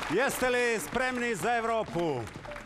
Jeste li spremni za Evropu?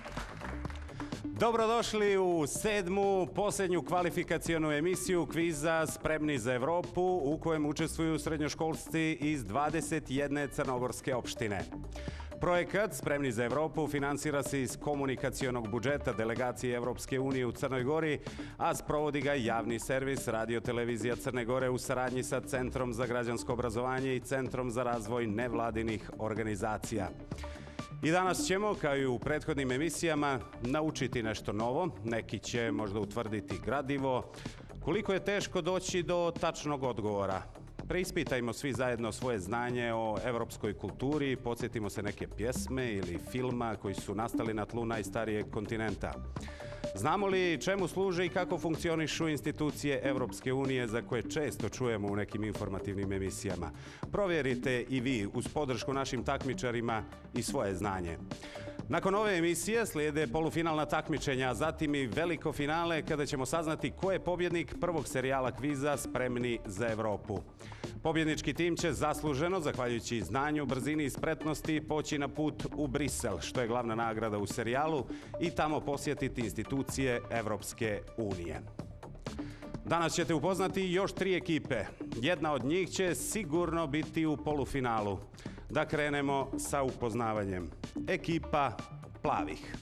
Dobrodošli u 7. posljednju kvalifikacionu emisiju kviza Spremni za Evropu u kojem učestvuju srednjoškolci iz 21 crnogorske opštine. Projekat Spremni za Evropu finansira se iz komunikacionog budžeta delegacije Evropske unije u Crnoj Gori, a sprovodi ga javni servis Radio-televizija Crne Gore u saradnji sa Centrom za građansko obrazovanje i Centrom za razvoj nevladinih organizacija. I danas ćemo, kao i u prethodnim emisijama, naučiti nešto novo. Neki će možda utvrditi gradivo. Koliko je teško doći do tačnog odgovora? Preispitajmo svi zajedno svoje znanje o evropskoj kulturi, podsjetimo se neke pjesme ili filma koji su nastali na tlu najstarijeg kontinenta. Znamo li čemu služe i kako funkcionišu institucije Evropske unije za koje često čujemo u nekim informativnim emisijama? Provjerite i vi uz podršku našim takmičarima i svoje znanje. Nakon ove emisije slijede polufinalna takmičenja, a zatim i veliko finale kada ćemo saznati ko je pobjednik prvog serijala kviza Spremni za Evropu. Pobjednički tim će zasluženo, zahvaljujući znanju, brzini i spretnosti, poći na put u Brisel, što je glavna nagrada u serijalu, i tamo posjetiti institucije Evropske unije. Danas ćete upoznati još 3 ekipe. Jedna od njih će sigurno biti u polufinalu. Da krenemo sa upoznavanjem. Ekipa plavih.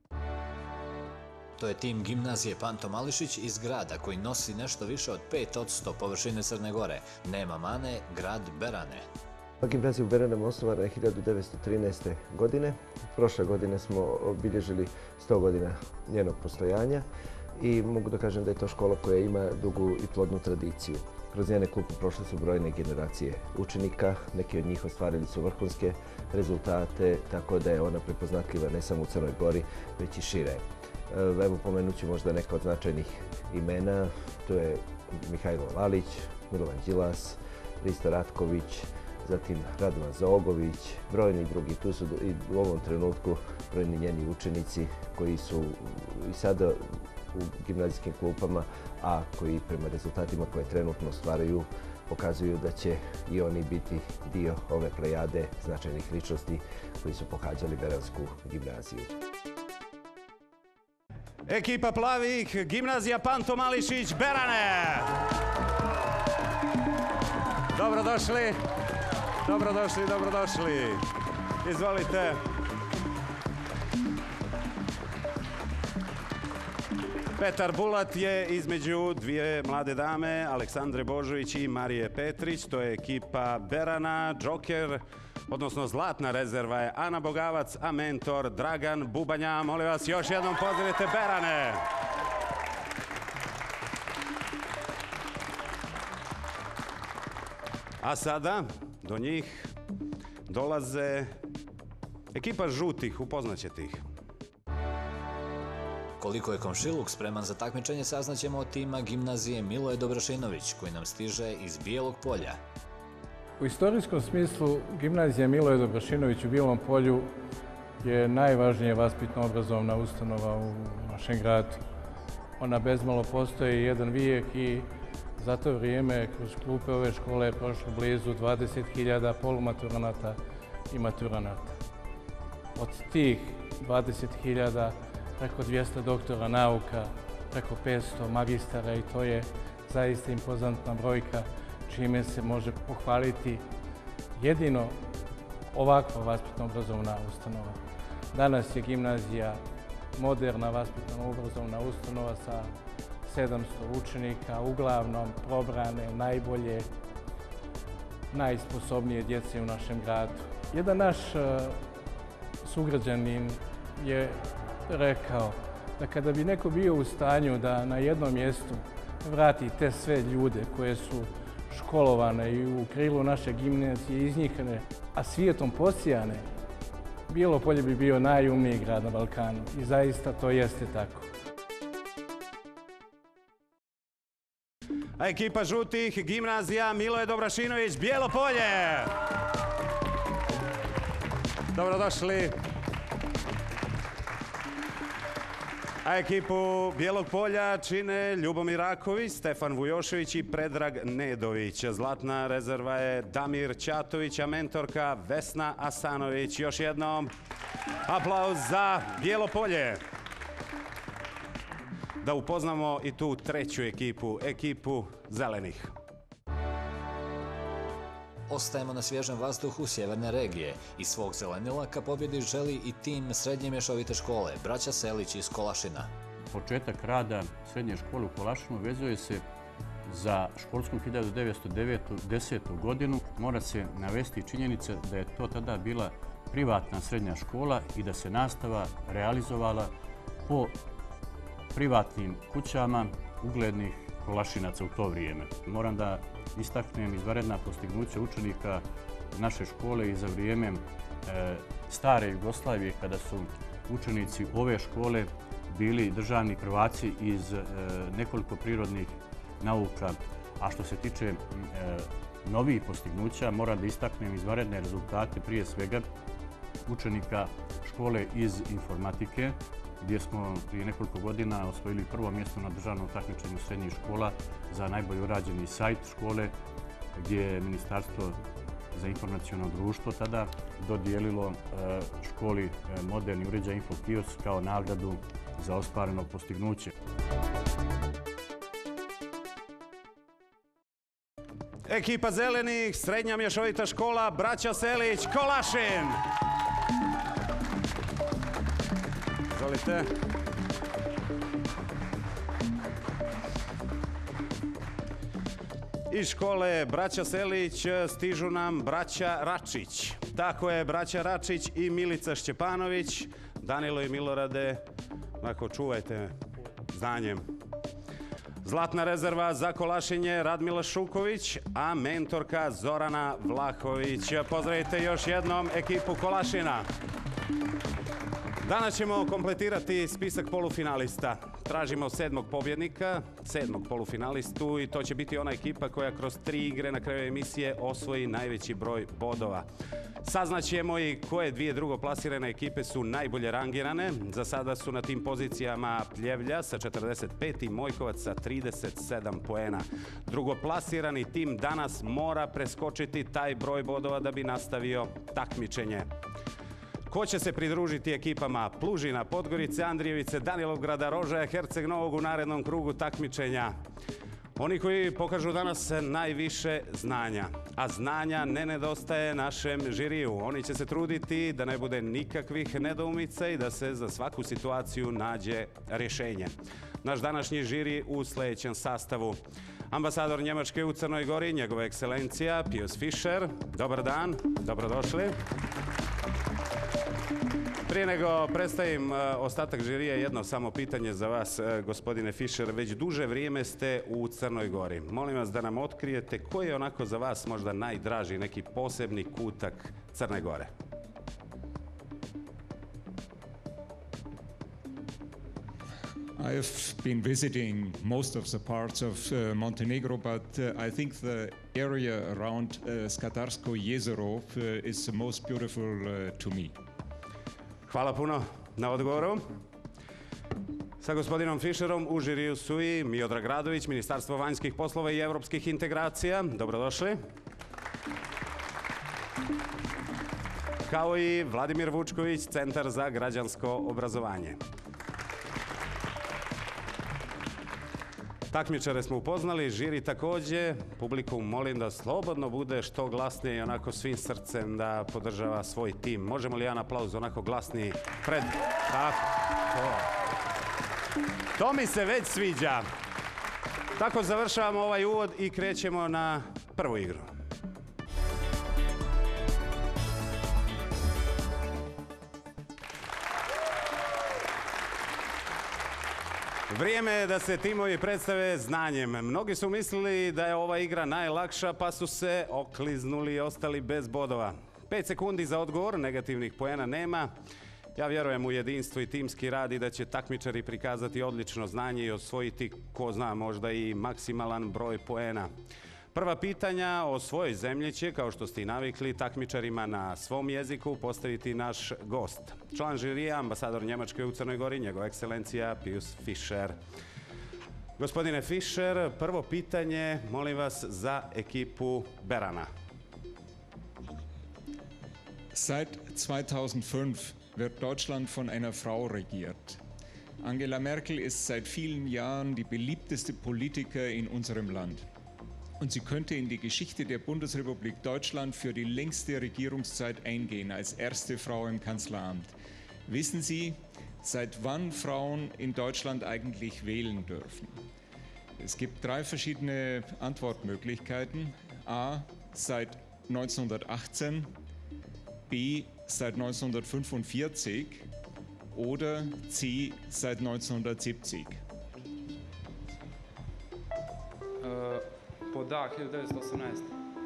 To je tim gimnazije Panto Mališić iz grada koji nosi nešto više od 5% površine Crne Gore. Nema mane, grad Berane. Gimnazija u Beranama osnovana je 1913. godine. Prošle godine smo obilježili 100 godina njenog postojanja i mogu da kažem da je to škola koja ima dugu i plodnu tradiciju. Kroz njene klupe prošle su brojne generacije učenika, neki od njih ostvarili su vrhunske rezultate, tako da je ona prepoznatljiva ne samo u Crnoj Gori, već i šire. Evo pomenut ću možda neka od značajnih imena, to je Mihajlo Lalić, Milovan Đilas, Risto Ratković, zatim Radovan Zogović, brojni drugi. Tu su i u ovom trenutku brojni njeni učenici koji su i sada u gimnazijskim klupama, a koji prema rezultatima koje trenutno ostvaraju pokazuju da će i oni biti dio ove plejade značajnih ličnosti koji su pohađali Beransku gimnaziju. Ekipa plavih, gimnazija Panto Mališić, Berane! Dobrodošli, dobrodošli, dobrodošli. Izvolite. Petar Bulat je između dvije mlade dame, Aleksandre Božović i Marije Petrić. To je ekipa Berana. Džoker, odnosno zlatna rezerva, je Ana Bogavac, a mentor Dragan Bubanja. Molim vas, još jednom pozdravite Berane. A sada do njih dolaze ekipa žutih, upoznaćete ih. Koliko je komšiluk spreman za takmičenje saznaćemo od tima gimnazije Miloje Dobrašinović koji nam stiže iz Bijelog Polja. U istorijskom smislu gimnazija Miloje Dobrašinović u Bijelom Polju je najvažnija vaspitno-obrazovna ustanova u našem gradu. Ona bezmalo postoji jedan vijek i za to vrijeme kroz klupe ove škole je prošlo blizu 20.000 polumaturanata i maturanata. Od tih 20.000 preko 200 doktora nauka, preko 500 magistara i to je zaista impozantna brojka čime se može pohvaliti jedino ovakva vaspitno-obrazovna ustanova. Danas je gimnazija moderna vaspitno-obrazovna ustanova sa 700 učenika, uglavnom probrane najbolje, najsposobnije djece u našem gradu. Jedan naš sugrađanin je rekao da kada bi neko bio u stanju da na jednom mjestu vrati te sve ljude koje su školovane i u krilu naše gimnazije iznikane, a svijetom posijane, Bijelo Polje bi bio najumniji grad na Balkanu. I zaista to jeste tako. A ekipa žutih, gimnazija Miloje Dobrašinović, Bijelo Polje! Dobrodošli. A ekipu Bijelog polja čine Ljubomir Raković, Stefan Vujošević i Predrag Nedović. Zlatna rezerva je Damir Ćatović, a mentorka Vesna Asanović. Još jednom aplauz za Bijelo polje. Da upoznamo i tu treću ekipu, ekipu zelenih. Ostajemo na svježem vazduhu sjeverne regije. Iz svog zelenila ka pobjedi želi i tim srednje mješovite škole, braća Selić iz Kolašina. Početak rada srednje škole u Kolašinu vezuje se za školsku 1909-10. godinu. Mora se navesti činjenica da je to tada bila privatna srednja škola i da se nastava realizovala po privatnim kućama uglednih Kolašinaca u to vrijeme. Moram da istaknem izvanredna postignuća učenika naše škole i za vrijeme stare Jugoslavije, kada su učenici ove škole bili državni prvaci iz nekoliko prirodnih nauka. A što se tiče novih postignuća, moram da istaknem izvanredne rezultate prije svega učenika škole iz informatike, gdje smo prije nekoliko godina osvojili prvo mjesto na državnom takmičenju srednjih škola za najbolje urađeni sajt škole, gdje je Ministarstvo za informaciono društvo tada dodijelilo školi moderni uređaj InfoKiosk kao nagradu za ostvareno postignuće. Ekipa zelenih, srednja mješovita škola, braća Selić, Kolašin. Izvolite. Iz škole braća Selić stižu nam braća Račić. Tako je, braća Račić i Milica Šćepanović. Danilo i Milorade, ako čuvajte znanjem. Zlatna rezerva za Kolašinje Radmila Šuković, a mentorka Zorana Vlahović. Pozdravite još jednom ekipu Kolašina. Danas ćemo kompletirati spisak polufinalista. Tražimo 7. pobjednika, 7. polufinalistu i to će biti ona ekipa koja kroz 3 igre na kraju emisije osvoji najveći broj bodova. Saznaćemo i koje dvije drugoplasirane ekipe su najbolje rangirane. Za sada su na tim pozicijama Pljevlja sa 45 i Mojkovac sa 37 poena. Drugoplasirani tim danas mora preskočiti taj broj bodova da bi nastavio takmičenje. Ko će se pridružiti ekipama Plužina, Podgorice, Andrijevice, Danilovgrada, Rožaja, Herceg Novog u narednom krugu takmičenja? Oni koji pokažu danas najviše znanja, a znanja ne nedostaje našem žiriju. Oni će se truditi da ne bude nikakvih nedoumica i da se za svaku situaciju nađe rješenje. Naš današnji žiri u sljedećem sastavu: ambasador Njemačke u Crnoj Gori, njegova ekscelencija Pius Fischer. Dobar dan, dobrodošli. Prije nego predstavim ostatak žirija, jedno samo pitanje za vas, gospodine Fischer. Već duže vrijeme ste u Crnoj Gori. Molim vas da nam otkrijete koji je onako za vas možda najdraži, neki posebni kutak Crne Gore. I've been visiting most of the parts of Montenegro, but I think the area around Skadarsko jezero is the most beautiful to me. Hvala puno na odgovoru. Sa gospodinom Fischerom u žiriju su i Miodrag Radović, Ministarstvo vanjskih poslova i europskih integracija. Dobrodošli. Kao i Vladimir Vučković, Centar za građansko obrazovanje. Takmičare smo upoznali, žiri također. Publiku molim da slobodno bude što glasnije i onako svim srcem da podržava svoj tim. Možemo li jedan aplauz onako glasniji pred... Tako. To mi se već sviđa. Tako završavamo ovaj uvod i krećemo na prvu igru. Vrijeme je da se timovi predstave znanjem. Mnogi su mislili da je ova igra najlakša, pa su se okliznuli i ostali bez bodova. 5 sekundi za odgovor, negativnih poena nema. Ja vjerujem u jedinstvo i timski rad i da će takmičari prikazati odlično znanje i osvojiti, ko zna, možda i maksimalan broj poena. Prva pitanja o svojoj zemlji će, kao što ste i navikli, takmičarima na svom jeziku postaviti naš gost. Član žirija, ambasador Njemačke u Crnoj Gori, njegova ekscelencija Pius Fischer. Gospodine Fischer, prvo pitanje, molim vas, za ekipu Berana. Seit 2005 wird Deutschland von einer Frau regiert. Angela Merkel ist seit vielen Jahren die beliebteste Politiker in unserem Land. Und sie könnte in die Geschichte der Bundesrepublik Deutschland für die längste Regierungszeit eingehen, als erste Frau im Kanzleramt. Wissen Sie, seit wann Frauen in Deutschland eigentlich wählen dürfen? Es gibt 3 verschiedene Antwortmöglichkeiten. A, seit 1918, B, seit 1945 oder C, seit 1970. Pod A, 1918.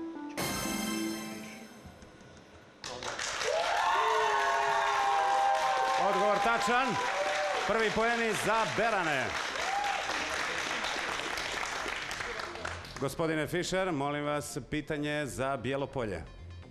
Odgovor tačan. Prvi poeni za Berane. Gospodine Fischer, molim vas, pitanje za Bijelo polje.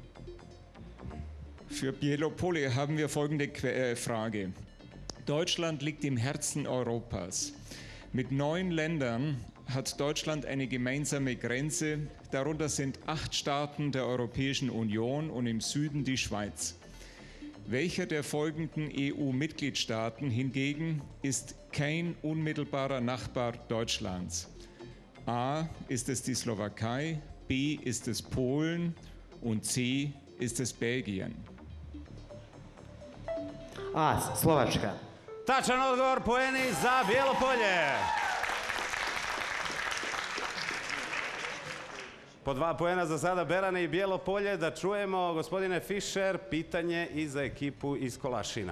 Für Bijelo Polje haben wir folgende Frage. Deutschland liegt im Herzen Europas. Mit 9 Ländern hat Deutschland eine gemeinsame Grenze. Darunter sind 8 Staaten der Europäischen Union und im Süden die Schweiz. Welcher der folgenden EU-Mitgliedstaaten hingegen ist kein unmittelbarer Nachbar Deutschlands? A, ist es die Slowakei, B, ist es Polen und C, ist es Belgien. A, Slovačka. Tačan odgovor, poeni za Bijelo polje. Po 2 poena za sada Berane i Bijelo polje. Da čujemo, gospodine Fischer, pitanje i za ekipu iz Kolašina.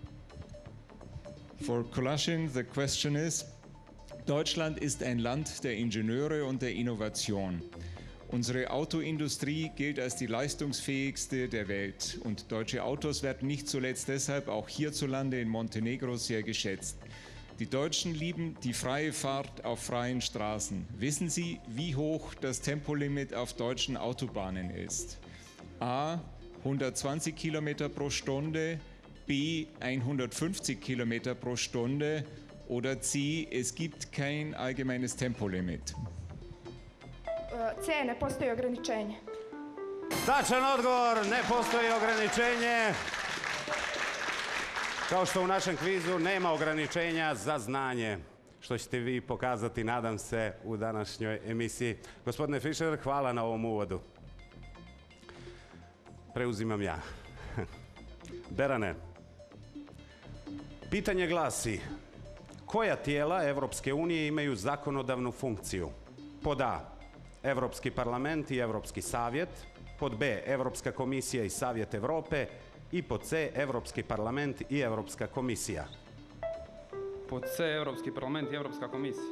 For Kolašin, the question is, Deutschland ist ein Land der Ingenieure und der Innovation. Unsere Autoindustrie gilt als die leistungsfähigste der Welt und deutsche Autos werden nicht zuletzt deshalb auch hierzulande in Montenegro sehr geschätzt. Die Deutschen lieben die freie Fahrt auf freien Straßen. Wissen Sie, wie hoch das Tempolimit auf deutschen Autobahnen ist? A, 120 km pro Stunde, B, 150 km pro Stunde oder C, es gibt kein allgemeines Tempolimit. C, ne postoji ograničenje. Tačan odgovor, ne postoji ograničenje. Kao što u našem kvizu nema ograničenja za znanje, što ćete vi pokazati, nadam se, u današnjoj emisiji. Gospodine Fischer, hvala na ovom uvodu. Preuzimam ja. Berane, pitanje glasi, koja tijela Evropske unije imaju zakonodavnu funkciju? Pod A, Evropski parlament i Evropski savjet, pod B, Evropska komisija i Savjet Evrope i pod C, Evropski parlament i Evropska komisija. Pod C, Evropski parlament i Evropska komisija.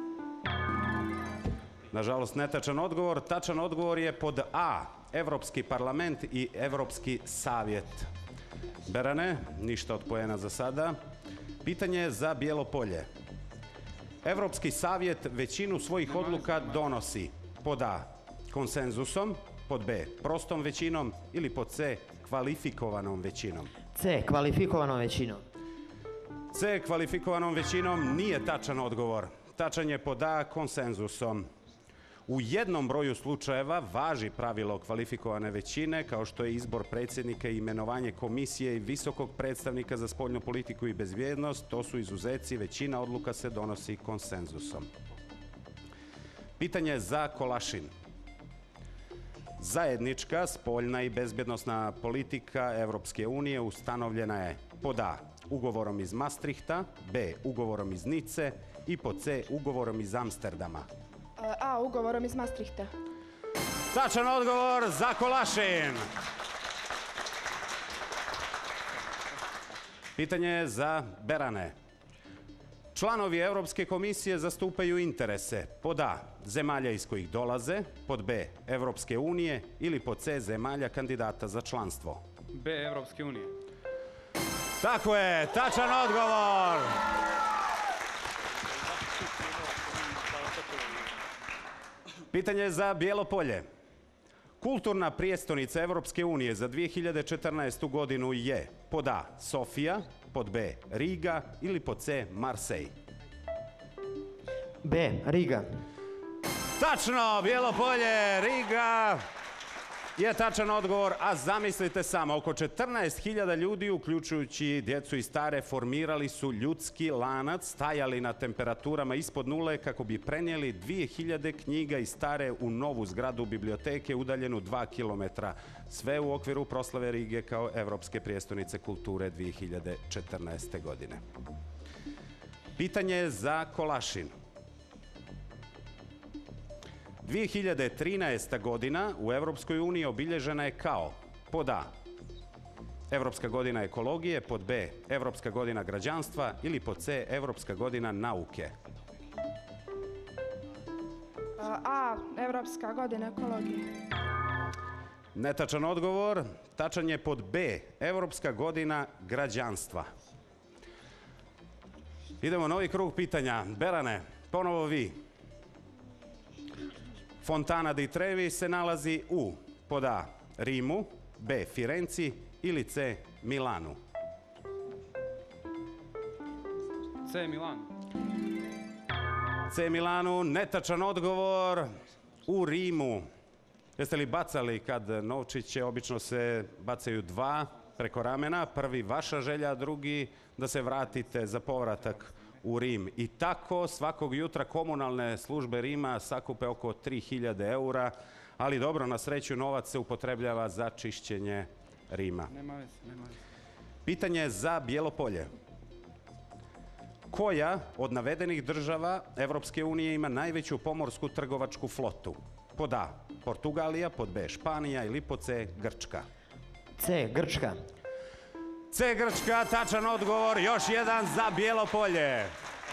Nažalost, netačan odgovor. Tačan odgovor je pod A, Evropski parlament i Evropski savjet. Berane, ništa od poena za sada. Pitanje za Bijelo polje. Evropski savjet većinu svojih odluka donosi pod A, konsenzusom, pod B, prostom većinom ili pod C, kvalifikovanom većinom. C, kvalifikovanom većinom. C, kvalifikovanom većinom nije tačan odgovor. Tačan je pod A, konsenzusom. U jednom broju slučajeva važi pravilo kvalifikovane većine, kao što je izbor predsjednika i imenovanje komisije i visokog predstavnika za spoljnu politiku i bezbjednost. To su izuzeci, većina odluka se donosi konsenzusom. Pitanje za Kolašin. Zajednička spoljna i bezbjednosna politika Evropske unije ustanovljena je pod A, ugovorom iz Maastrichta, B, ugovorom iz Nice i pod C, ugovorom iz Amsterdama. A, ugovorom iz Maastrichta. Tačan odgovor za Kolašin. Pitanje je za Berane. Članovi Europske komisije zastupaju interese pod A, zemalja iz kojih dolaze, pod B, Evropske unije ili pod C, zemalja kandidata za članstvo. B, Evropske unije. Tako je, tačan odgovor. Pitanje je za Bijelo polje. Kulturna prijestolnica Evropske unije za 2014. godinu je pod A. Sofija, pod B. Riga ili pod C. Marsej. B. Riga. Tačno, Bijelo polje, Riga je tačan odgovor, a zamislite samo, oko 14.000 ljudi, uključujući djecu i stare, formirali su ljudski lanac, stajali na temperaturama ispod nule kako bi prenijeli 2000 knjiga i stare u novu zgradu biblioteke udaljenu 2 km. Sve u okviru proslave Rige kao Evropske prijestolnice kulture 2014. godine. Pitanje je za Kolašin. 2013. godina u Evropskoj uniji obilježena je kao pod A. Evropska godina ekologije, pod B. Evropska godina građanstva ili pod C. Evropska godina nauke. A. Evropska godina ekologije. Netačan odgovor. Tačan je pod B. Evropska godina građanstva. Idemo novi krug pitanja. Berane, ponovo vi. Fontana di Trevi se nalazi u pod A. Rimu, B. Firenci ili C. Milanu. C. Milan. C. Milanu, netačan odgovor. U Rimu. Jeste li bacali kad novčiće, obično se bacaju dva preko ramena, prvi vaša želja, drugi da se vratite za povratak u Rim. I tako svakog jutra komunalne službe Rima sakupe oko 3000 eura, ali dobro, na sreću novac se upotrebljava za čišćenje Rima. Nema veze, nema veze. Pitanje je za Bijelo polje. Koja od navedenih država Evropske unije ima najveću pomorsku trgovačku flotu? Pod A. Portugalija, pod B. Španija ili pod C. Grčka. C. Grčka. C. Grčka, tačan odgovor, još jedan za Bijelo polje.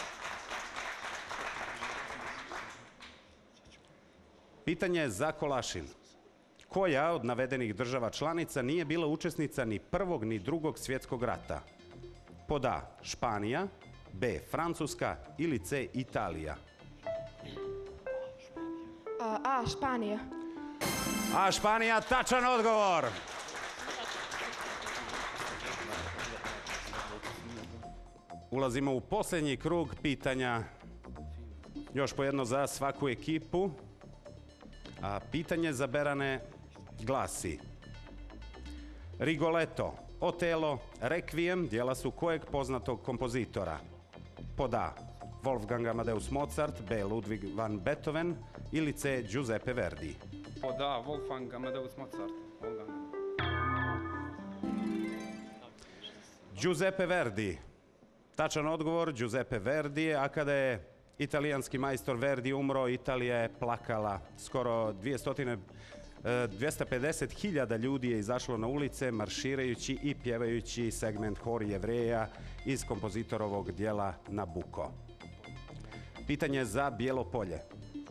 Pitanje je za Kolašin. Koja od navedenih država članica nije bila učesnica ni Prvog ni Drugog svjetskog rata? Pod A. Španija, B. Francuska ili C. Italija. A. Španija. A. Španija, tačan odgovor. Ulazimo u posljednji krug pitanja. Još po jedno za svaku ekipu. A pitanje za Berane glasi: Rigoletto, Otelo, Requiem djela su kojeg poznatog kompozitora? Pod A. Wolfgang Amadeus Mozart, B. Ludwig van Beethoven ili C. Giuseppe Verdi. Pod A. Wolfgang Amadeus Mozart. Giuseppe Verdi. Tačan odgovor, Giuseppe Verdi, a kada je italijanski majstor Verdi umro, Italija je plakala. Skoro 250.000 ljudi je izašlo na ulice, marširajući i pjevajući segment Hor Jevreja iz kompozitorovog dijela Nabucco. Pitanje za Bijelo polje.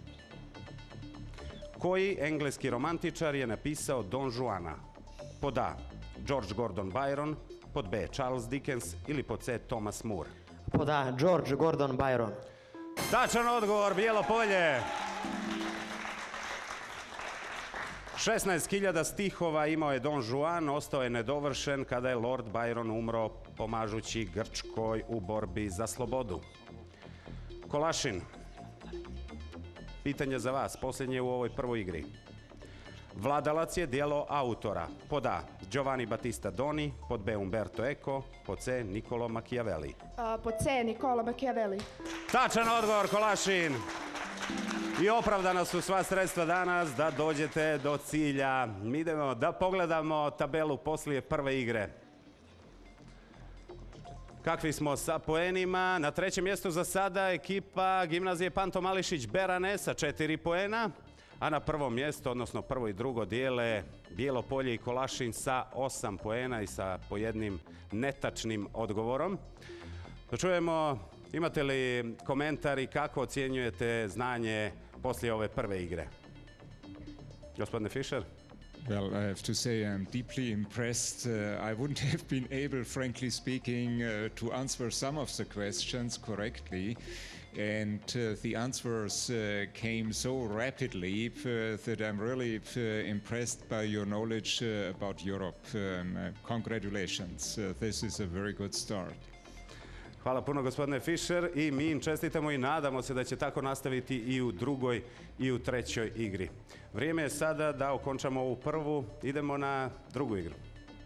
Koji engleski romantičar je napisao Don Juana? Pod A. George Gordon Byron, pod B. Charles Dickens ili pod C. Thomas Moore. Pod A. George Gordon Byron. Tačan odgovor, Bijelo polje. 16.000 stihova imao je Don Juan, ostao je nedovršen kada je Lord Byron umro pomažući Grčkoj u borbi za slobodu. Kolašin, pitanje za vas, posljednje u ovoj prvoj igri. Vladalac je djelo autora. Pod A. Giovanni Battista Doni, pod B. Umberto Eco, pod C. Niccolo Machiavelli. Pod C. Niccolo Machiavelli. Tačan odgovor, Kolašin. I opravdana su sva sredstva danas da dođete do cilja. Mi idemo da pogledamo tabelu poslije prve igre. Kakvi smo sa poenima? Na trećem mjestu za sada ekipa gimnazije Panto Mališić Berane sa 4 poena, a na prvom mjestu, odnosno prvo i drugo, dijele Bijelo polje i Kolašin sa 8 poena i sa po jednim netačnim odgovorom. Da čujemo, imate li komentar i kako ocjenjujete znanje poslije ove prve igre? Gospodine Fischer? Well, I have to say I'm deeply impressed. I wouldn't have been able, frankly speaking, to answer some of the questions correctly. And the answers came so rapidly that I'm really impressed by your knowledge about Europe. Congratulations. This is a very good start. Hvala puno gospodine Fischer i mi im čestitamo i nadamo se da će tako nastaviti i u drugoj i u trećoj igri. Vrijeme je sada da okončamo ovu prvu, idemo na drugu igru.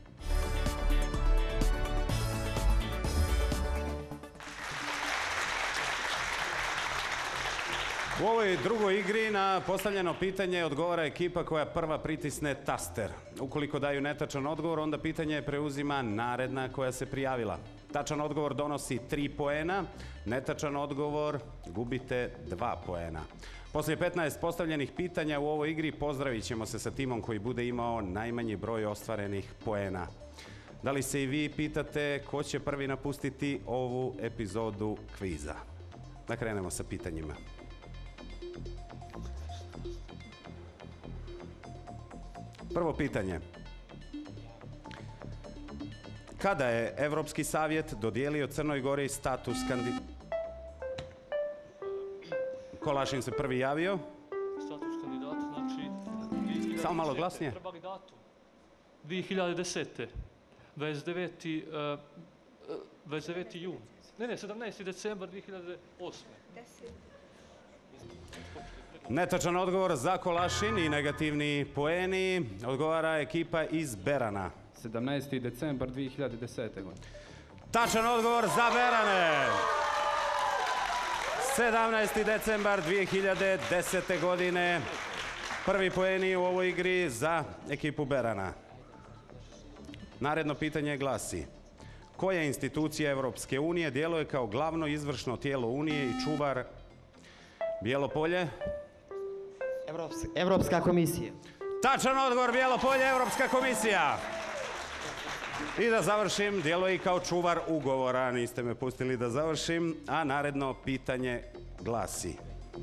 U ovoj drugoj igri na postavljeno pitanje odgovara ekipa koja prva pritisne taster. Ukoliko daju netačan odgovor, onda pitanje preuzima naredna koja se prijavila. Tačan odgovor donosi 3 poena, netačan odgovor gubite 2 poena. Poslije 15 postavljenih pitanja u ovoj igri pozdravit ćemo se sa timom koji bude imao najmanji broj ostvarenih poena. Da li se i vi pitate ko će prvi napustiti ovu epizodu kviza? Da krenemo sa pitanjima. Prvo pitanje. Kada je Evropski savjet dodijelio Crnoj Gori status Kolašin se prvi javio. Status kandidata, znači... Samo malo glasnije. Trebali datum. 2010. 29. jun. Ne, 17. decembar 2008. Netačan odgovor za Kolašin i negativni poeni. Odgovara ekipa iz Berana. 17. decembar 2010. godine. Tačan odgovor za Berane. 17. decembar 2010. godine. Prvi poeni u ovoj igri za ekipu Berana. Naredno pitanje glasi: koja institucija Evropske unije djeluje kao glavno izvršno tijelo Unije i čuvar Bijelo polje? Evropska komisija. Tačan odgovor, Bijelo polje, Evropska komisija. I da završim, djeluje i kao čuvar ugovora. Niste me pustili da završim. A naredno pitanje glasi: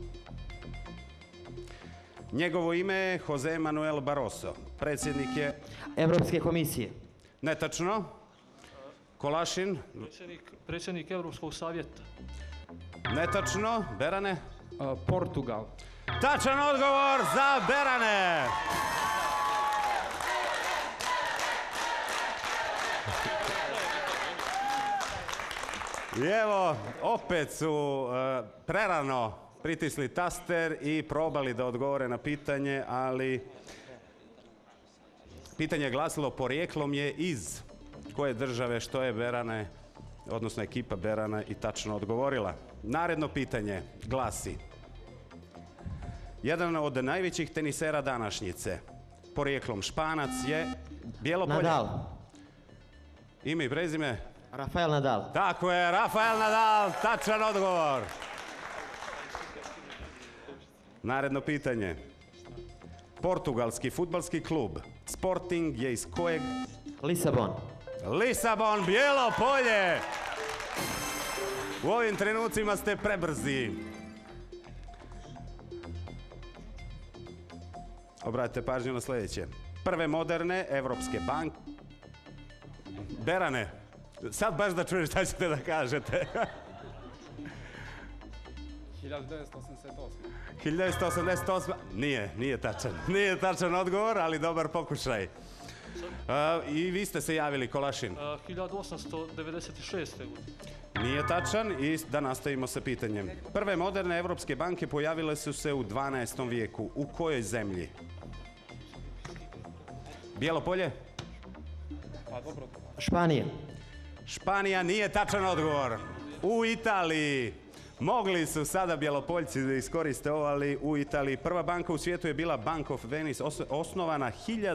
njegovo ime je Jose Manuel Barroso. Predsjednik je... Evropske komisije. Netačno. Kolašin. Predsjednik Evropskog savjeta. Netačno. Berane. Portugal. Tačan odgovor za Berane. I evo, opet su prerano pritisli taster i probali da odgovore na pitanje, ali pitanje je glasilo porijeklom je iz koje države, što je Berane, odnosno ekipa Berana i tačno odgovorila. Naredno pitanje glasi: jedan od najvećih tenisera današnjice, porijeklom Španac, je Bijelo polje. Nadal. Ime i prezime? Rafael Nadal. Tako je, Rafael Nadal, tačan odgovor. Naredno pitanje. Portugalski fudbalski klub Sporting je iz kojeg? Lisabon. Lisabon, Bijelo polje. U ovim trenucima ste prebrzi. Obratite pažnju na sljedeće. Prve moderne evropske banke... Berane, sad baš da čuješ šta ćete da kažete. 1988. 1988. Nije tačan. Nije tačan odgovor, ali dobar pokušaj. I vi ste se javili, Kolašin. 1896. godine. Nije tačan i da nastavimo sa pitanjem. Prve moderne evropske banke pojavile su se u 12. vijeku. U kojoj zemlji? Bijelo polje? Španija. Španija, nije tačan odgovor. U Italiji. Mogli su sada Bjelopoljci da iskoriste ovo, ali u Italiji. Prva banka u svijetu je bila Bank of Venice, osnovana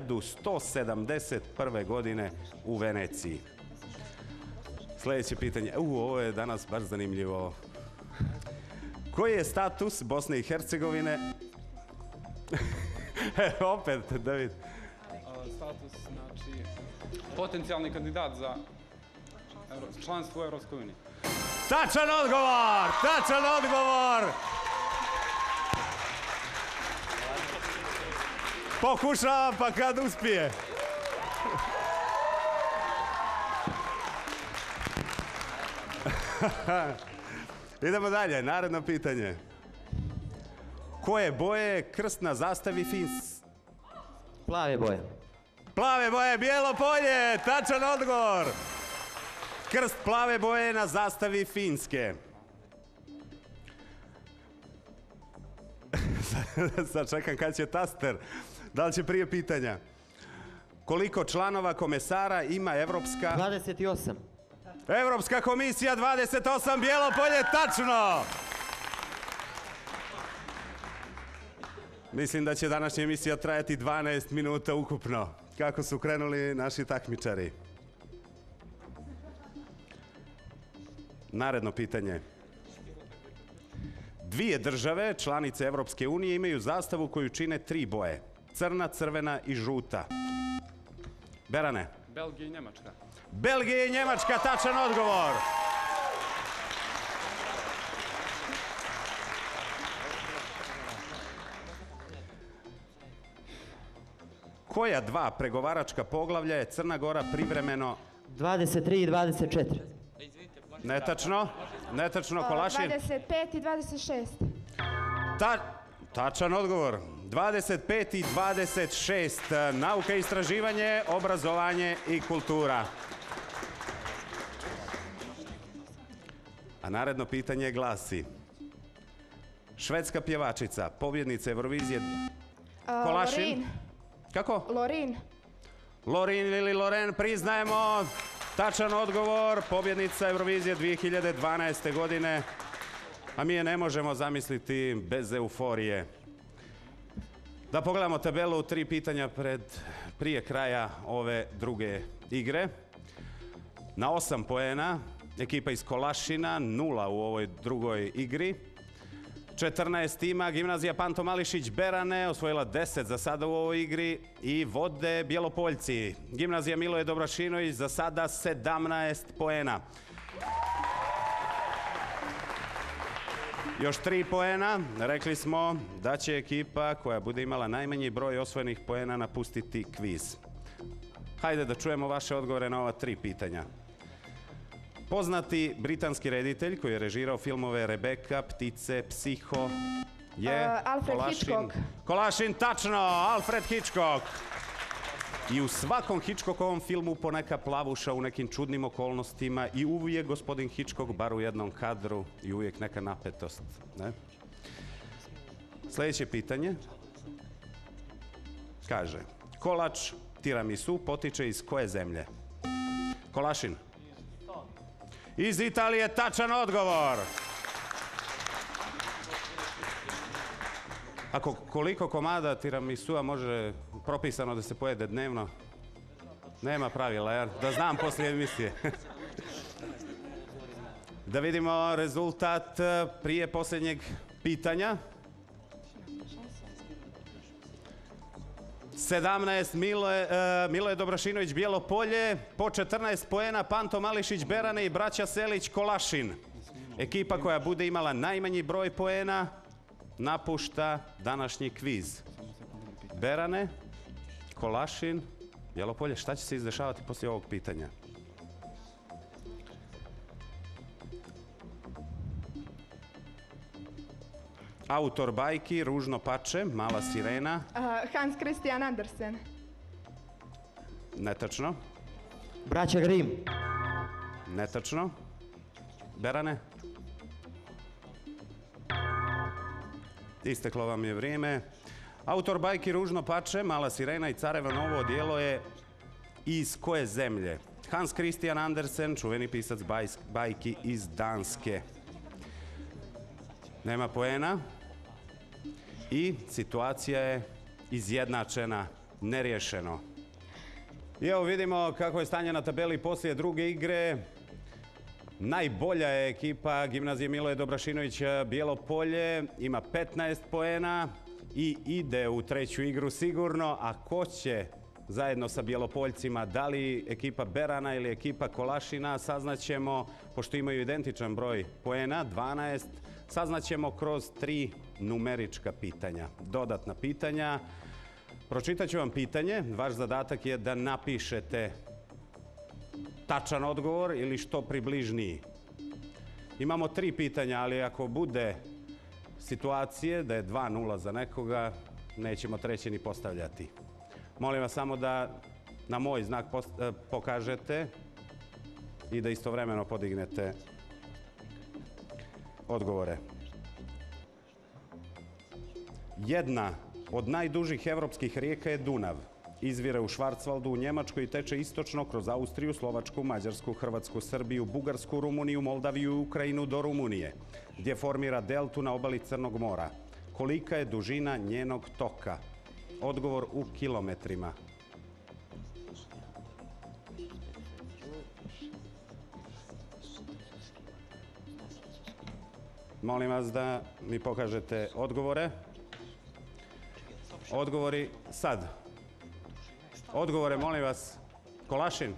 1171. godine u Veneciji. Sljedeće pitanje. Ovo je danas baš zanimljivo. Koji je status Bosne i Hercegovine? Opet, David. Status, znači, potencijalni kandidat za članstvo u Evropskoj uniji. Tačan odgovor! Tačan odgovor! Pokušava pa kad uspije. Idemo dalje, naredno pitanje. Koje boje je krst na zastavi Finske? Plave boje. Plave boje, bijelo polje, tačan odgovor. Krst plave boje na zastavi Finske. Sad čekam kad će taster. Da li će prije pitanja? Koliko članova komesara ima Evropska... 28. Evropska komisija 28, bijelo polje, tačno! Mislim da će današnja emisija trajati 12 minuta ukupno. Kako su krenuli naši takmičari? Naredno pitanje. Dvije države, članice Evropske unije, imaju zastavu koju čine 3 boje. Crna, crvena i žuta. Berane. Belgija i Njemačka. Belgija i Njemačka, tačan odgovor. Koja 2 pregovaračka poglavlja je Crna Gora privremeno... 23 i 24. Netačno. Netačno, Kolašin. 25 i 26. Tačan odgovor. 25 i 26. Nauka i istraživanje, obrazovanje i kultura. A naredno pitanje glasi. Švedska pjevačica, pobjednica Eurovizije... Kolašin. Lorin. Kako? Lorin. Lorin ili Loren, priznajemo. Tačan odgovor, pobjednica Eurovizije 2012. godine. A mi je ne možemo zamisliti bez euforije. Da pogledamo tabelu, 3 pitanja prije kraja ove druge igre. Na 8 poena, ekipa iz Kolašina, 0 u ovoj drugoj igri. 14 ima gimnazija Panto Mališić Berane, osvojila 10 za sada u ovoj igri i vode Bjelopoljci. Gimnazija Miloje Dobrašinović za sada 17 poena. Još 3 poena. Rekli smo da će ekipa koja bude imala najmanji broj osvojenih poena napustiti kviz. Hajde da čujemo vaše odgovore na ova 3 pitanja. Poznati britanski reditelj koji je režirao filmove Rebeka, Ptice, Psiho je... Alfred Hitchcock. Kolašin, tačno! Alfred Hitchcock! I u svakom Hitchcockovom filmu poneka plavuša u nekim čudnim okolnostima i uvijek gospodin Hitchcock, bar u jednom kadru, i uvijek neka napetost. Ne? Sljedeće pitanje. Kaže, kolač tiramisu potiče iz koje zemlje? Kolašin. Iz Italije, tačan odgovor. Ako koliko komada tiramisua može propisano da se pojede dnevno? Nema pravila, jer da znam poslije emisije. Da vidimo rezultat prije posljednjeg pitanja. 17 Miloje Dobrašinović Bijelo polje, po 14 poena Panto Mališić Berane i braća Selić Kolašin. Ekipa koja bude imala najmanji broj poena napušta današnji kviz. Berane, Kolašin, Bijelo polje, šta će se izdešavati poslije ovog pitanja? Autor bajki, Ružno pače, Mala sirena. Hans Christian Andersen. Netačno. Braća Grimm. Netačno. Berane? Isteklo vam je vrijeme. Autor bajki Ružno pače, Mala sirena i Carevo novo odijelo je iz koje zemlje? Hans Christian Andersen, čuveni pisac bajki iz Danske. Nema poena. I situacija je izjednačena, neriješeno. I evo vidimo kako je stanje na tabeli poslije druge igre. Najbolja je ekipa gimnazije Miloje Dobrašinović Bijelo polje, ima 15 poena i ide u treću igru sigurno. A ko će zajedno sa Bjelopoljcima, da li ekipa Berana ili ekipa Kolašina, saznaćemo, pošto imaju identičan broj poena, 12, saznaćemo kroz 3 numerička pitanja. Dodatna pitanja. Pročitat ću vam pitanje. Vaš zadatak je da napišete tačan odgovor ili što približniji. Imamo 3 pitanja, ali ako bude situacije da je 2-0 za nekoga, nećemo treće ni postavljati. Molim vas samo da na moj znak pokažete i da istovremeno podignete odgovore. Jedna od najdužih evropskih rijeka je Dunav. Izvire u Švarcvaldu u Njemačkoj i teče istočno kroz Austriju, Slovačku, Mađarsku, Hrvatsku, Srbiju, Bugarsku, Rumuniju, Moldaviju i Ukrajinu do Rumunije, gdje formira deltu na obali Crnog mora. Kolika je dužina njenog toka? Odgovor u kilometrima. Molim vas da mi pokažete odgovore. Odgovori sad. Odgovore, molim vas. Kolašin.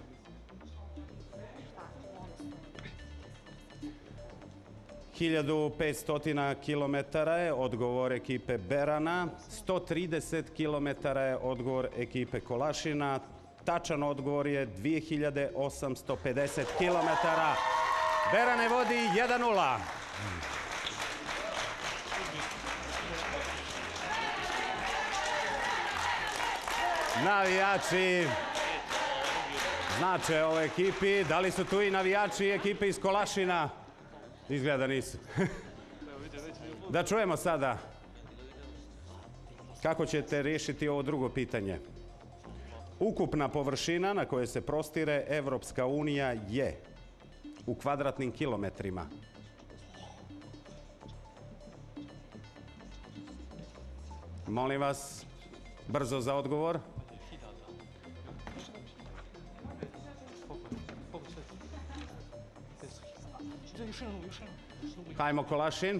Hiljadu 500 kilometara je odgovor ekipe Berana. 130 kilometara je odgovor ekipe Kolašina. Tačan odgovor je 2850 kilometara. Berane vodi 1-0. Navijači znače ovoj ekipi. Da li su tu i navijači ekipe iz Kolašina? Izgleda nisu. Da čujemo sada kako ćete riješiti ovo drugo pitanje. Ukupna površina na kojoj se prostire Evropska unija je u kvadratnim kilometrima. Molim vas, brzo za odgovor. Hajmo Kolašin.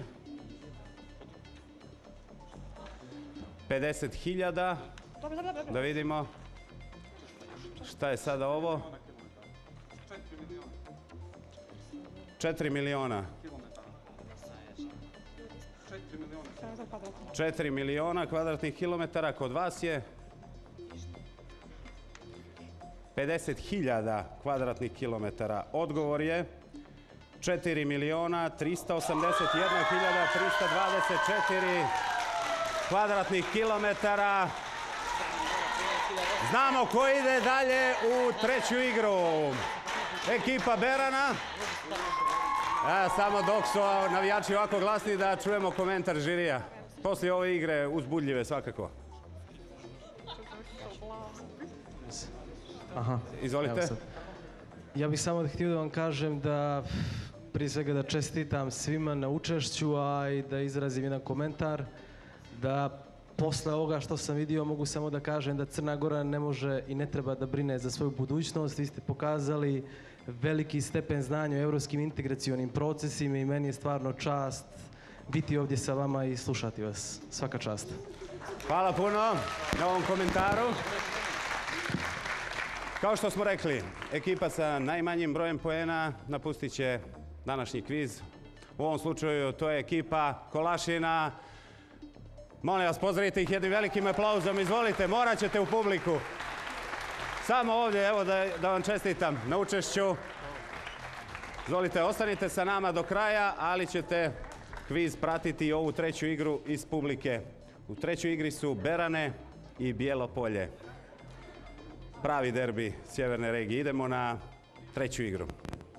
50.000. Da vidimo. Šta je sada ovo? 4 miliona. 4 miliona kvadratnih kilometara. Kod vas je 50.000 kvadratnih kilometara. Odgovor je 4 miliona 381.324 kvadratnih kilometara. Znamo ko ide dalje u treću igru. Ekipa Berana. Samo dok su navijači ovako glasni da čujemo komentar žirija. Poslije ove igre uzbudljive svakako. Izvolite. Ja bih samo htio da vam kažem da prije svega da čestitam svima na učešću, a i da izrazim jedan komentar da posle ovoga što sam vidio mogu samo da kažem da Crna Gora ne može i ne treba da brine za svoju budućnost. Vi ste pokazali veliki stepen znanja o evropskim integracionim procesima i meni je stvarno čast biti ovdje sa vama i slušati vas. Svaka čast. Hvala puno na ovom komentaru. Kao što smo rekli, ekipa sa najmanjim brojem poena napustit će današnji kviz. U ovom slučaju to je ekipa Kolašina. Molim vas, pozdravite ih jednim velikim aplauzom. Izvolite, morat ćete u publiku. Samo ovdje, evo da vam čestitam na učešću. Izvolite, ostanite sa nama do kraja, ali ćete kviz pratiti i ovu treću igru iz publike. U trećoj igri su Berane i Bijelo Polje. Pravi derbi sjeverne regije. Idemo na treću igru.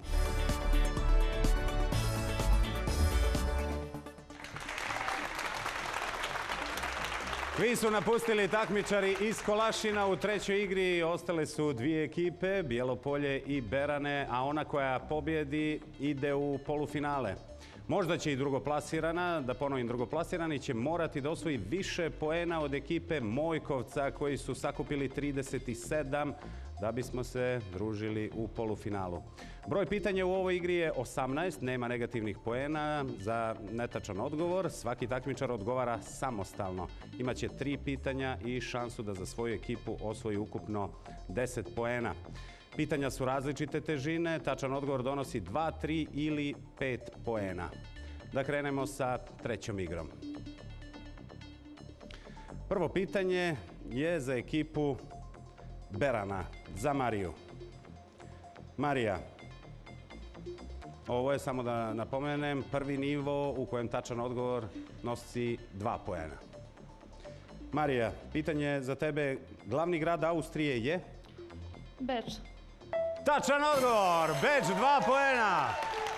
Kviz su napustili takmičari iz Kolašina. U trećoj igri ostale su dvije ekipe, Bijelo Polje i Berane, a ona koja pobjedi ide u polufinale. Možda će i drugoplasirana, da ponovim, drugoplasirani će morati da osvoji više poena od ekipe Mojkovca koji su sakupili 37 da bismo se družili u polufinalu. Broj pitanja u ovoj igri je 18, nema negativnih poena za netačan odgovor. Svaki takmičar odgovara samostalno. Imaće 3 pitanja i šansu da za svoju ekipu osvoji ukupno 10 poena. Pitanja su različite težine, tačan odgovor donosi 2, 3 ili 5 poena. Da krenemo sa trećom igrom. Prvo pitanje je za ekipu Berana, za Mariju. Marija, ovo je, samo da napomenem, prvi nivo u kojem tačan odgovor nosi 2 poena. Marija, pitanje za tebe. Glavni grad Austrije je? Beč. Tačan odgovor! Beč, 2 poena!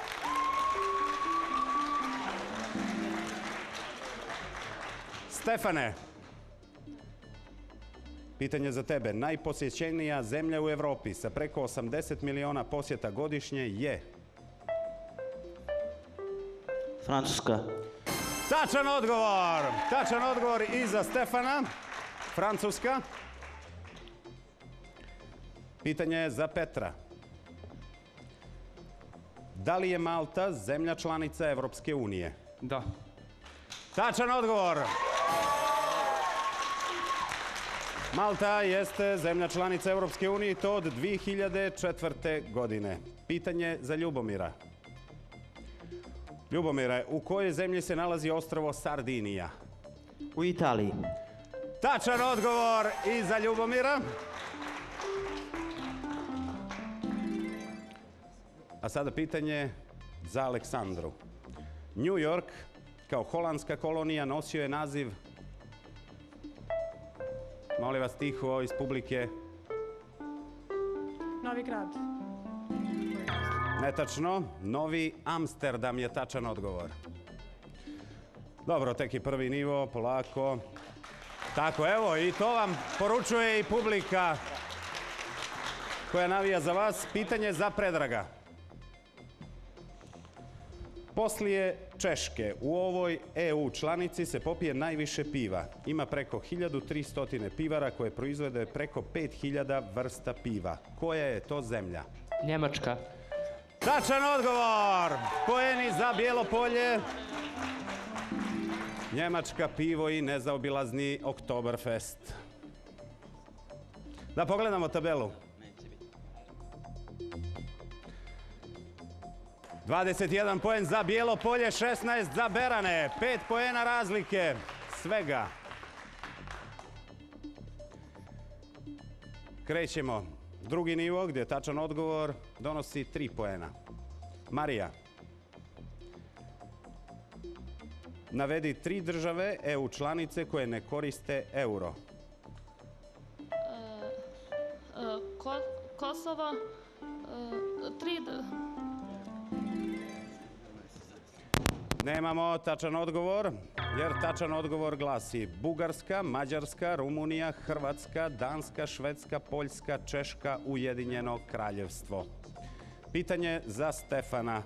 Stefane, pitanje za tebe. Najposjećenija zemlja u Evropi sa preko 80 miliona posjeta godišnje je? Francuska. Tačan odgovor! Tačan odgovor i za Stefana. Francuska. Pitanje je za Petra. Da li je Malta zemlja članica Evropske unije? Da. Tačan odgovor! Malta jeste zemlja članica Evropske unije i to od 2004. godine. Pitanje za Ljubomira. Ljubomire, u kojoj zemlji se nalazi ostrvo Sardinija? U Italiji. Tačan odgovor i za Ljubomira. A sada pitanje za Aleksandru. New York kao holandska kolonija nosio je naziv... Molim vas tiho iz publike. Novi grad. Netačno. Novi Amsterdam je tačan odgovor. Dobro, tek je prvi nivo, polako. Tako, evo, i to vam poručuje i publika koja navija za vas. Pitanje za Predraga. Poslije Češke u ovoj EU članici se popije najviše piva. Ima preko 1300 pivara koje proizvode preko 5000 vrsta piva. Koja je to zemlja? Njemačka. Tačan odgovor! Poeni za Bijelo polje. Njemačka, pivo i nezaobilazni Oktoberfest. Da pogledamo tabelu. 21 poen za Bijelo polje, 16 za Berane. 5 poena razlike. Svega. Krećemo. Drugi nivo gdje tačan odgovor donosi 3 poena. Marija. Navedi 3 države EU članice koje ne koriste euro. Kosovo. 3... Nemamo tačan odgovor, jer tačan odgovor glasi Bugarska, Mađarska, Rumunija, Hrvatska, Danska, Švedska, Poljska, Češka, Ujedinjeno kraljevstvo. Pitanje za Stefana.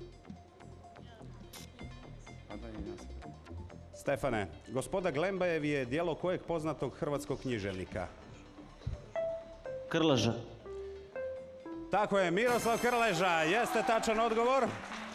Stefane, Gospoda Glembajev je djelo kojeg poznatog hrvatskog književnika? Krleža. Tako je, Miroslav Krleža. Jeste tačan odgovor?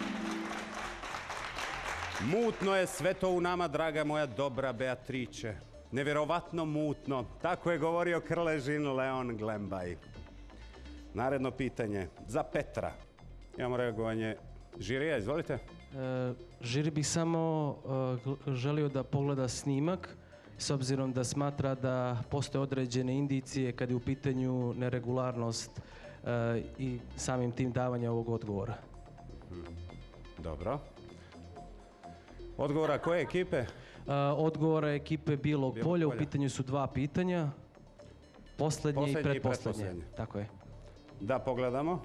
Mutno je sve to u nama, draga moja dobra Beatriče. Nevjerovatno mutno. Tako je govorio Krležin Leon Glembaj. Naredno pitanje za Petra. Imamo reagovanje žirija, izvolite. Žiri bih samo želio da pogleda snimak, s obzirom da smatra da postoje određene indicije kad je u pitanju neregularnost i samim tim davanja ovog odgovora. Dobro. Odgovora koje ekipe? Odgovora ekipe Bijelog polja. U pitanju su 2 pitanja. Poslednje i pretposlednje. Tako je. Da pogledamo.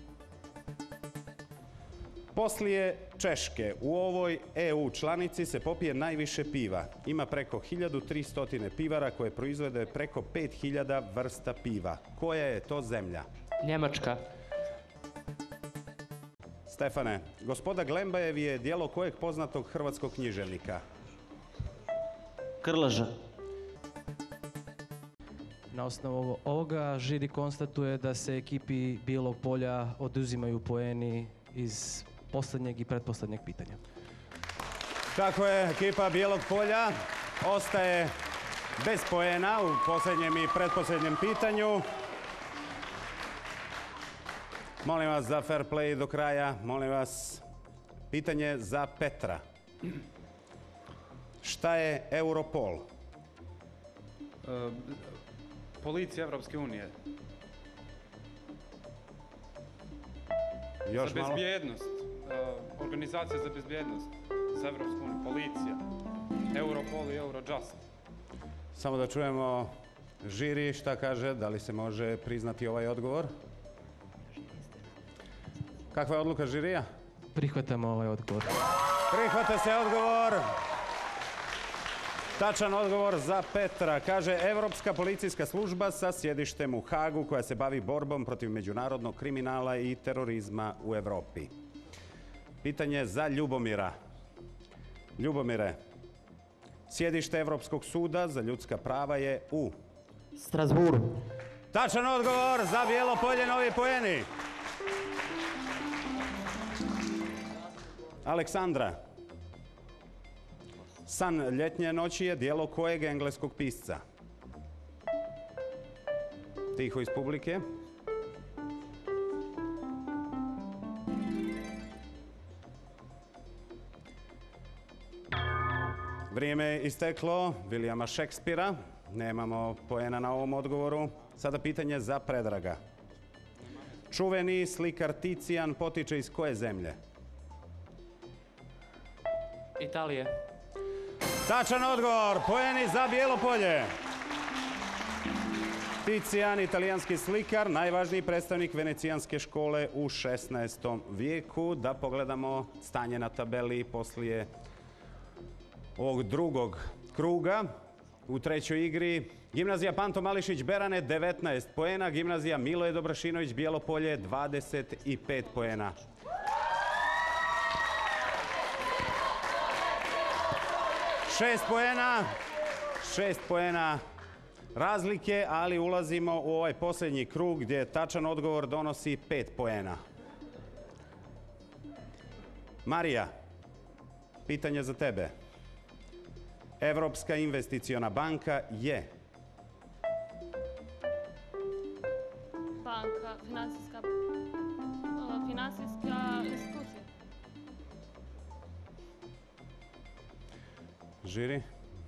Poslije Češke u ovoj EU članici se popije najviše piva. Ima preko 1300 pivara koje proizvode preko 5000 vrsta piva. Koja je to zemlja? Njemačka. Stefane, Gospoda Glembajev je djelo kojeg poznatog hrvatskog književnika? Krleža. Na osnovu ovoga žiri konstatuje da se ekipi Bijelog polja oduzimaju poeni iz posljednjeg i pretposljednjeg pitanja. Tako je, ekipa Bijelog polja ostaje bez poena u posljednjem i pretposljednjem pitanju. Molim vas za fair play do kraja. Molim vas, pitanje za Petra. Šta je Europol? Policija Evropske unije. Još za malo. bezbjednost. Organizacija za bezbjednost. Za Evropsku uniju. Policija. Europol i Eurojust. Samo da čujemo žiri šta kaže, da li se može priznati ovaj odgovor. Kakva je odluka žirija? Prihvatamo ovaj odgovor. Prihvata se odgovor. Tačan odgovor za Petra. Kaže, Evropska policijska služba sa sjedištem u Hagu koja se bavi borbom protiv međunarodnog kriminala i terorizma u Evropi. Pitanje za Ljubomira. Ljubomire, sjedište Evropskog suda za ljudska prava je u Strasburu. Tačan odgovor za Bijelo polje, novi poeni. Aleksandra. San ljetnje noći je djelo kojeg engleskog pisca? Tiho iz publike. Vrijeme je isteklo. Vilijama Šekspira. Nemamo poena na ovom odgovoru. Sada pitanje za Predraga. Čuveni slikar Ticijan potiče iz koje zemlje? Italije. Tačan odgovor. Poeni za Bijelo polje. Ticijan, italijanski slikar, najvažniji predstavnik venecijanske škole u 16. vijeku. Da pogledamo stanje na tabeli poslije ovog drugog kruga. U trećoj igri Gimnazija Panto Mališić Berane 19 poena, Gimnazija Miloje Dobrašinović Bijelo polje 25 poena. Šest poena razlike, ali ulazimo u ovaj posljednji krug gdje tačan odgovor donosi 5 poena. Marija, pitanje za tebe. Evropska investiciona banka je? Banka, financijska institucija. Žiri?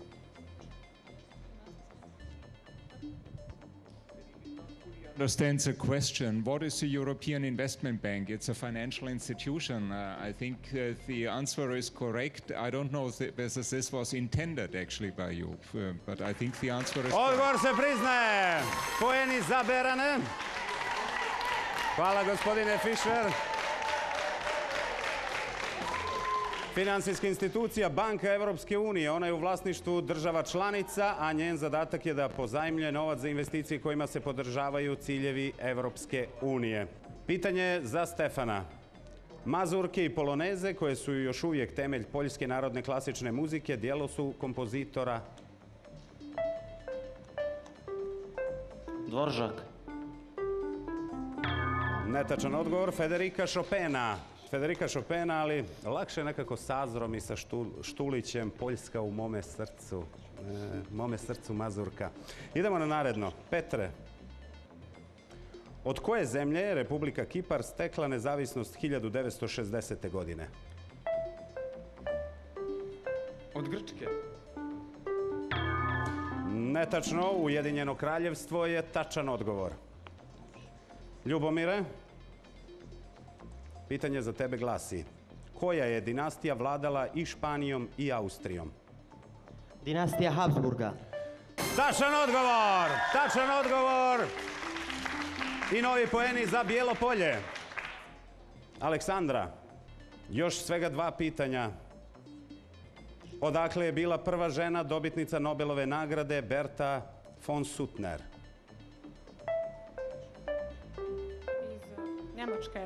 Understands the question. What is the European Investment Bank? It's a financial institution. I think the answer is correct. I don't know whether this was intended actually by you, but I think the answer is Odgovor se priznaje. Poeni za Berane. Hvala gospodine Fischer. Financijska institucija Banka Evropske unije, ona je u vlasništvu država članica, a njen zadatak je da pozajmljuje novac za investicije kojima se podržavaju ciljevi Evropske unije. Pitanje za Stefana. Mazurke i poloneze, koje su još uvijek temelj poljske narodne klasične muzike, djelo su kompozitora Dvoržak. Netačan odgovor, Federika Chopina. Federika Chopina, ali lakše nekako s Azrom i sa Štulićem, Poljska u mome srcu. Mome srcu Mazurka. Idemo na naredno. Petre, od koje zemlje je Republika Kipar stekla nezavisnost 1960. godine? Od Grčke. Netačno, Ujedinjeno kraljevstvo je tačan odgovor. Ljubomire, pitanje za tebe glasi. Koja je dinastija vladala i Španijom i Austrijom? Dinastija Habsburga. Tačan odgovor! Tačan odgovor! I novi poeni za Bijelo polje. Aleksandra, još svega 2 pitanja. Odakle je bila prva žena dobitnica Nobelove nagrade Berta von Suttner? Iz Njemačke.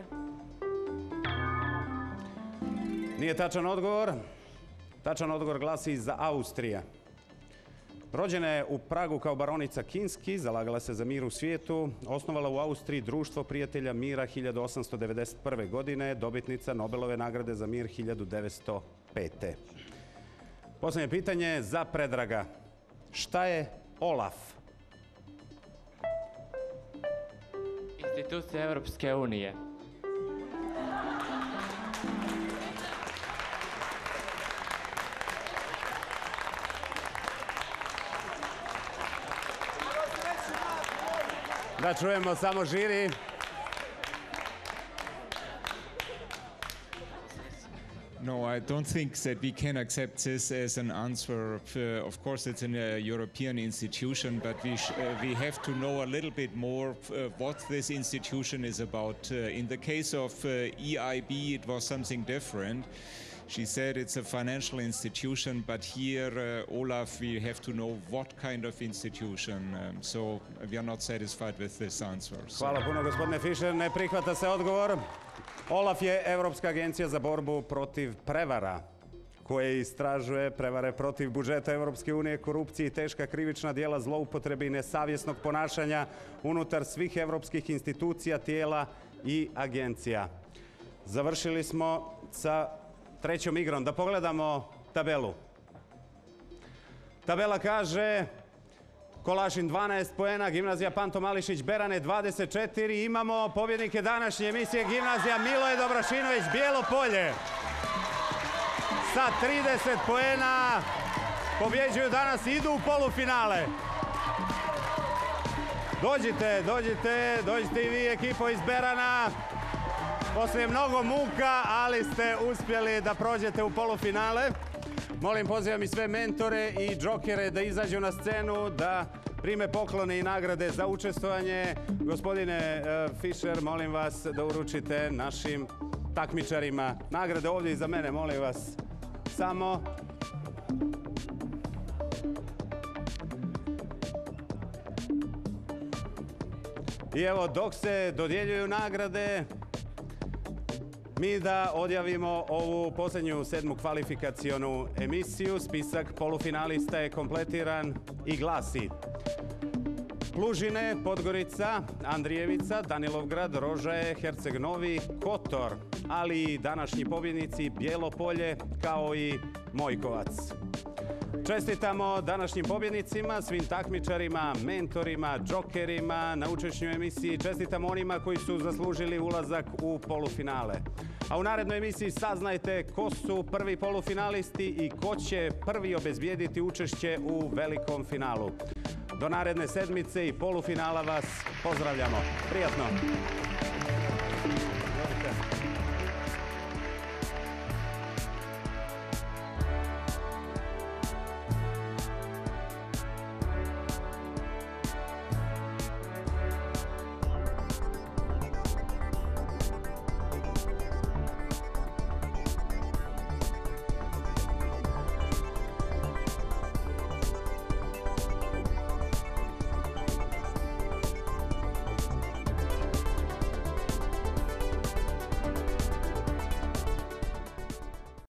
Nije tačan odgovor. Tačan odgovor glasi iz Austrije. Rođena je u Pragu kao baronica Kinski, zalagala se za mir u svijetu, osnovala u Austriji Društvo prijatelja mira 1891. godine, dobitnica Nobelove nagrade za mir 1905. Posljednje pitanje za Predraga. Šta je OLAF? Institucija Evropske unije. Da čujemo samo žiri. No, I don't think that we can accept this as an answer. Of course, it's in a European institution, but we have to know a little bit more what this institution is about. In the case of EIB, it was something different. She said it's a financial institution, but here, Olaf, we have to know what kind of institution. So we are not satisfied with this answer. Hvala puno, gospodine Fischer. Ne prihvata se odgovor. Olaf je Evropska agencija za borbu protiv prevara, koje istražuje prevare protiv budžeta Evropske unije, korupcije i teška krivična dijela zloupotrebe i nesavjesnog ponašanja unutar svih evropskih institucija, tijela i agencija. Završili smo sa trećom igrom. Da pogledamo tabelu. Tabela kaže Kolašin 12 poena, Gimnazija Panto Mališić Berane 24. Imamo pobjednike današnje emisije, Gimnazija Miloje Dobrašinović Bijelo Polje. Sa 30 poena pobjeđuju danas i idu u polufinale. Dođite i vi, ekipo iz Berana. Poslije mnogo muka, ali ste uspjeli da prođete u polufinale. Molim, pozivam i sve mentore i džokere da izađu na scenu, da prime poklone i nagrade za učestvovanje. Gospodine Fischer, molim vas da uručite našim takmičarima nagrade ovdje iza mene, molim vas. Samo. I evo, dok se dodjeljuju nagrade, mi da odjavimo ovu posljednju 7. kvalifikacionu emisiju. Spisak polufinalista je kompletiran i glasi: Plužine, Podgorica, Andrijevica, Danilovgrad, Rožaje, Herceg Novi, Kotor, ali i današnji pobjednici Bijelo Polje kao i Mojkovac. Čestitamo današnjim pobjednicima, svim takmičarima, mentorima, džokerima na učešću emisiji. Čestitamo onima koji su zaslužili ulazak u polufinale. A u narednoj emisiji saznajte ko su prvi polufinalisti i ko će prvi obezbijediti učešće u velikom finalu. Do naredne sedmice i polufinala vas pozdravljamo. Prijatno!